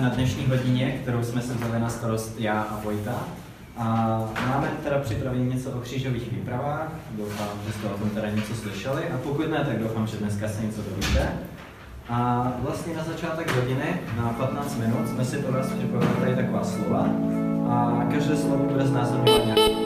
na dnešní hodině, kterou jsme se vzali na starost já a Vojta. A máme teda připravené něco o křížových výpravách, doufám, že jste o tom teda něco slyšeli a pokud ne, tak doufám, že dneska se něco dovíte. A vlastně na začátek hodiny, na 15 minut, jsme si pro vás připravili tady taková slova a každé slovo bude znázorňovat nějak.